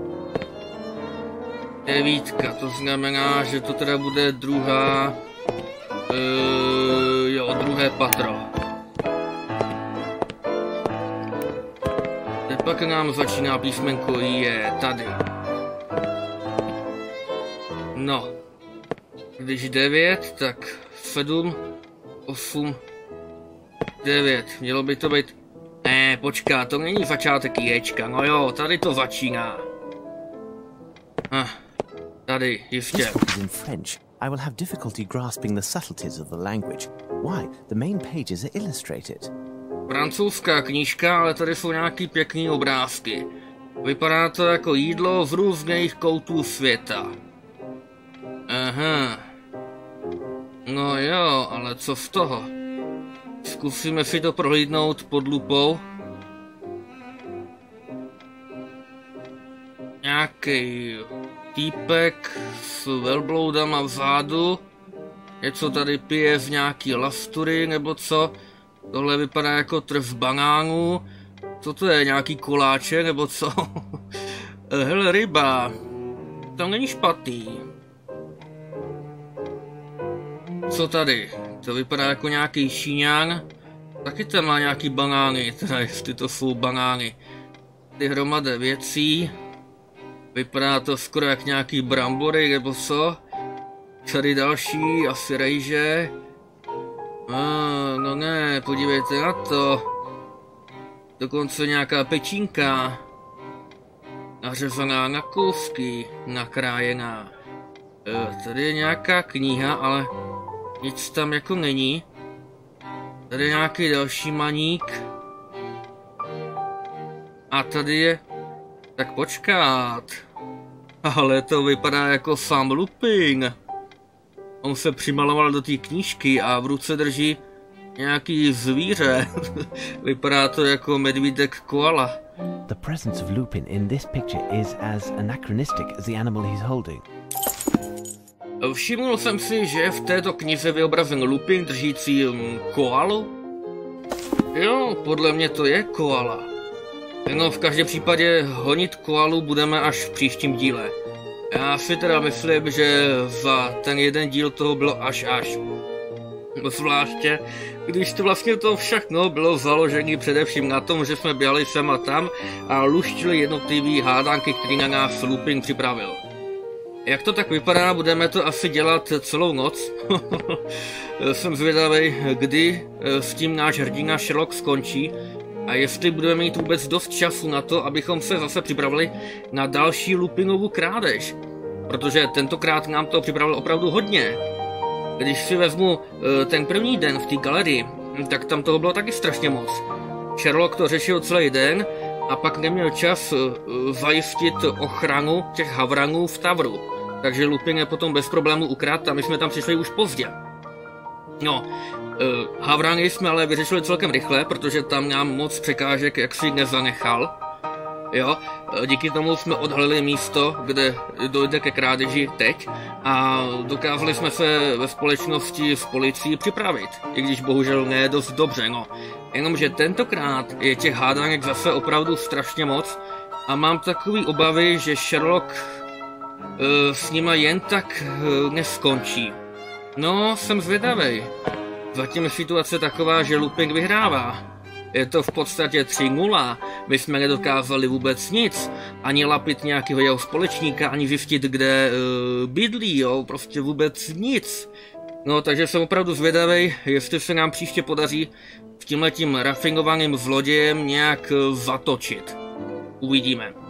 9, to znamená, že to teda bude druhá, druhé patro. Teď pak nám začíná písmenko je tady. No. Když 9, tak 7, 8, 9. Mělo by to být... počká, to není začátek ječka. No jo, tady to začíná. Tady, jistě. This book is in French. I will have difficulty grasping the subtleties of the language. Why? The main pages are illustrated. Francouzská knížka, ale tady jsou nějaký pěkný obrázky. Vypadá to jako jídlo z různých koutů světa. Aha. No jo, ale co z toho? Zkusíme si to prohlídnout pod lupou. nějaký týpek s velbloudama vzadu. Něco tady pije z nějaký lastury nebo co. Tohle vypadá jako trh banánů. Co to je, nějaký koláče nebo co? Hele, ryba. To není špatný. Co tady? To vypadá jako nějaký Číňan. Taky tam má nějaký banány, teda jestli to jsou banány. Ty hromady věcí. Vypadá to skoro jak nějaký brambory nebo co. Tady další, asi rejže. No ne, podívejte na to. Dokonce nějaká pečínka. Nařezaná na kousky, nakrájená. Tady je nějaká kniha, ale nic tam jako není. Tady je nějaký další maník. A tady je... Tak počkat. Ale to vypadá jako sám Lupin. On se přimaloval do té knížky a v ruce drží nějaký zvíře. Vypadá to jako medvídek koala. The presence of Lupin in this picture is as anachronistic as the animal he's holding. Všiml jsem si, že v této knize vyobrazen Lupin držící koalu. Jo, podle mě to je koala. No v každém případě honit koalu budeme až v příštím díle. Já si teda myslím, že za ten jeden díl toho bylo až. Zvláště, když to vlastně to všechno bylo založené především na tom, že jsme běhali sem a tam a luštili jednotlivý hádanky, který na nás Lupin připravil. Jak to tak vypadá, budeme to asi dělat celou noc. Jsem zvědavý, kdy s tím náš hrdina Sherlock skončí a jestli budeme mít vůbec dost času na to, abychom se zase připravili na další Lupinovu krádež. Protože tentokrát nám to připravil opravdu hodně. Když si vezmu ten první den v té galerii, tak tam toho bylo taky strašně moc. Sherlock to řešil celý den a pak neměl čas zajistit ochranu těch havrangů v Tavru. Takže Lupin je potom bez problémů ukradl a my jsme tam přišli už pozdě. No, havrangy jsme ale vyřešili celkem rychle, protože tam nám moc překážek jaksi nezanechal. Jo, díky tomu jsme odhalili místo, kde dojde ke krádeži teď a dokázali jsme se ve společnosti s policií připravit, i když bohužel ne dost dobře, no. Jenomže tentokrát je těch hádanek zase opravdu strašně moc a mám takový obavy, že Sherlock s nima jen tak neskončí. No, jsem zvědavej. Zatím je situace taková, že Lupin vyhrává. Je to v podstatě 3-0, my jsme nedokázali vůbec nic, ani lapit nějakého jeho společníka, ani zjistit, kde bydlí, jo, prostě vůbec nic. No, takže jsem opravdu zvědavej, jestli se nám příště podaří s tímhletím rafinovaným zlodějem nějak zatočit. Uvidíme.